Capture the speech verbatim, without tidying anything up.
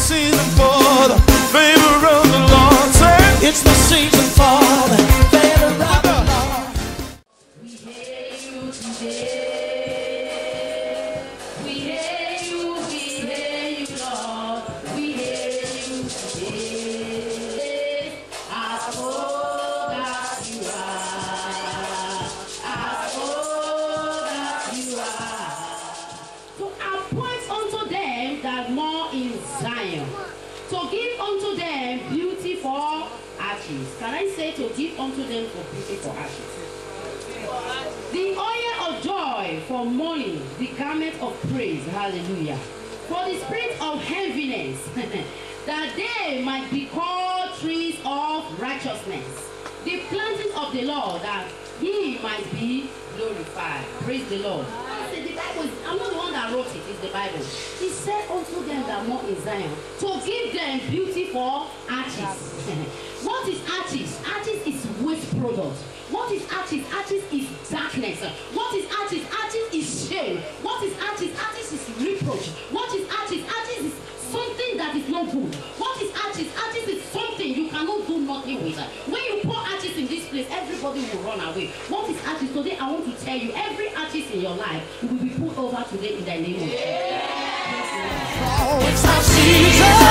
season for the favor of the Lord. Say, it's the season for the favor of the Lord. We hear you today. We hear you, we hear you, Lord. We hear you today. As old as you are, as old as you are. To appoint unto them that more in Zion, to give unto them beauty for ashes. Can I say to give unto them for beauty for ashes? The oil of joy for mourning, the garment of praise, hallelujah. For the spirit of heaviness, that they might be called trees of righteousness, the planting of the Lord, that he might be glorified. Praise the Lord. I said, the Bible is, I'm not the one that wrote it, it's the Bible. He said unto them that more in Zion, to give them beauty for ashes. What is ashes? Ashes is waste product. What is ashes? Ashes is darkness. What is ashes? Ashes is shame. What is ashes? Ashes is reproach. What is ashes? Ashes is something that is not good. What is ashes? Ashes is something you cannot do nothing with. When you pour ashes in this place, everybody will run away. What is ashes? Today I want to tell you, every ashes in your life will be put over today in the name of Jesus. Oh, it's our season.